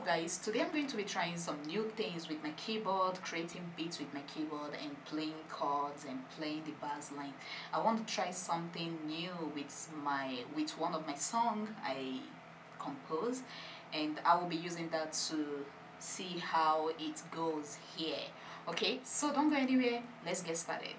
guys, today I'm going to be trying some new things with my keyboard, creating beats with my keyboard and playing chords and playing the bass line. I want to try something new with one of my songs I compose, and I will be using that to see how it goes here. Okay, so don't go anywhere, let's get started.